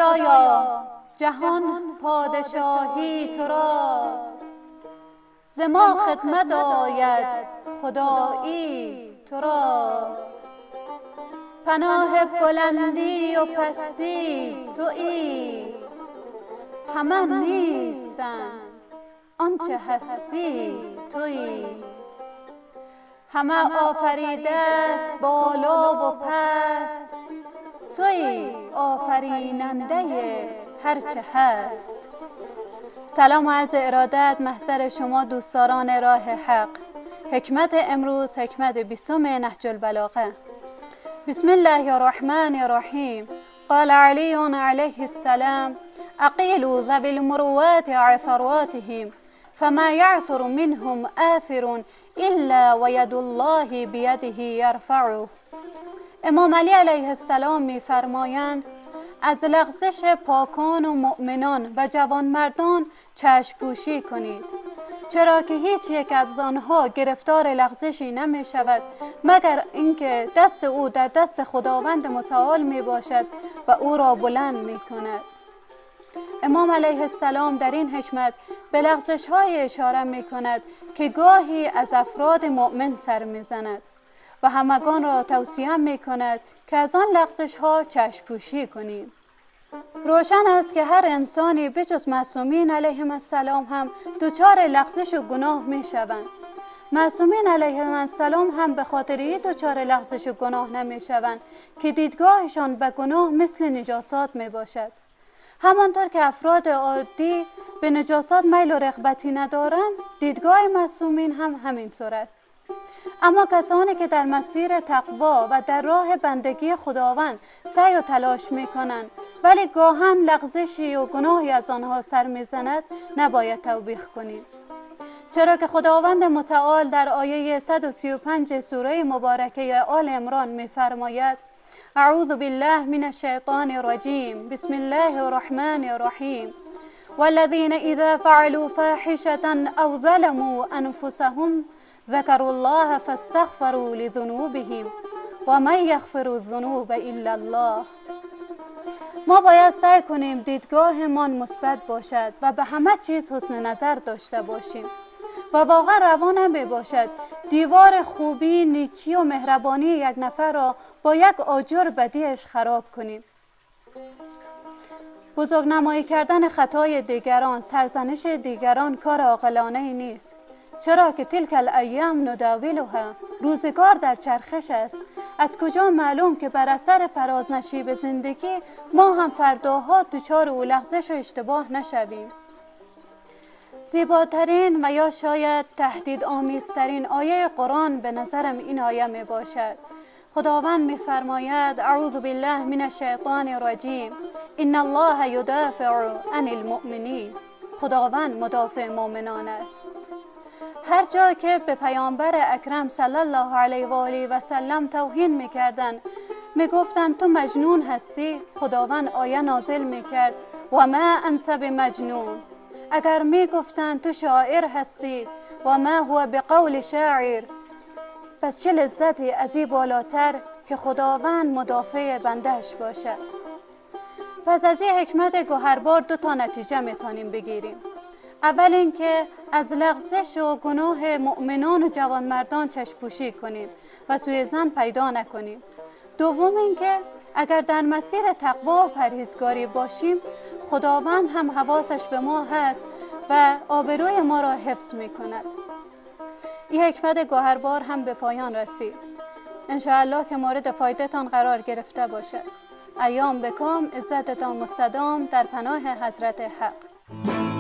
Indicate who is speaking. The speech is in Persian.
Speaker 1: خدایا جهان پادشاهی تو راست، ز ما خدمت آید خدایی تو راست. پناه بلندی و پستی تویی، همه نیستند آنچه هستی تویی. همه آفریده است بالا و پست، تویی آفریننده هرچه هست. سلام و عرض ارادت محضر شما دوستداران راه حق. حکمت امروز حکمت 20 نهج البلاغه. بسم الله الرحمن الرحیم. قال علی علیه السلام: اقیلوا ذوی المروات عثراتهم فما یعثر منهم آثر الا وید الله بیده یرفعه. امام علی علیه السلام می‌فرمایند از لغزش پاکان و مؤمنان و جوانمردان چشم پوشی کنید، چرا که هیچ یک از آنها گرفتار لغزشی نمی شود مگر اینکه دست او در دست خداوند متعال می باشد و او را بلند می کند. امام علیه السلام در این حکمت به لغزش های اشاره می کند که گاهی از افراد مؤمن سر می زند و همگان را توصیه می کند که از آن لغزش ها چشم پوشی کنیم. روشن است که هر انسانی بجز معصومین علیهم السلام هم دچار لغزش و گناه می شوند. معصومین علیهم السلام هم به خاطر دچار لغزش و گناه نمی شوند که دیدگاهشان به گناه مثل نجاسات می باشد. همانطور که افراد عادی به نجاسات میل و رغبتی ندارند، دیدگاه معصومین هم همینطور است. اما کسانی که در مسیر تقوا و در راه بندگی خداوند سعی و تلاش می کنند ولی گاهن لغزشی و گناهی از آنها سر می زند، نباید توبیخ کنیم، چرا که خداوند متعال در آیه 135 سوره مبارکه آل عمران می فرماید: اعوذ بالله من الشیطان الرجیم، بسم الله الرحمن الرحیم. والذین اذا فعلوا فاحشة او ظلموا انفسهم ذکروا الله فاستغفروا لذنوبهم و من یغفر الذنوب الا الله. ما باید سعی کنیم دیدگاهمان مثبت باشد و به همه چیز حسن نظر داشته باشیم و واقعا روا نمی باشد دیوار خوبی، نیکی و مهربانی یک نفر را با یک آجر بدیش خراب کنیم. بزرگ نمایی کردن خطای دیگران، سرزنش دیگران کار عاقلانه نیست، چرا که تلک الایام نداولها، روزگار در چرخش است. از کجا معلوم که بر اثر فرازنشیب زندگی ما هم فرداها دچار او لغزش و اشتباه نشویم. زیباترین و یا شاید تهدید آمیزترین آیه قرآن به نظرم این آیه می باشد. خداوند می فرماید: اعوذ بالله من الشیطان الرجیم، ان الله یدافع عن المؤمنین. خداوند مدافع مؤمنان است. هر جا که به پیامبر اکرم صلی الله علیه و آله و سلم توهین می‌کردند، می‌گفتند تو مجنون هستی، خداوند آیه نازل می‌کرد: و ما انت بمجنون. اگر می‌گفتند تو شاعر هستی، و ما هو بقول شاعر، پس چه لذتی از این بالاتر که خداوند مدافع بندهش باشد. پس از این حکمت گوهربار 2 نتیجه می‌تونیم بگیریم. اول اینکه از لغزش و گناه مؤمنان و جوانمردان چشم پوشی کنیم و سوء ظن پیدا نکنیم. دوم اینکه اگر در مسیر تقوا و پرهیزگاری باشیم، خداوند هم حواسش به ما هست و آبروی ما را حفظ می کند. این حکمت گوهربار هم به پایان رسید. انشاءالله که مورد فایده‌تان قرار گرفته باشد. ایام بکام، عزتتان مستدام در پناه حضرت حق.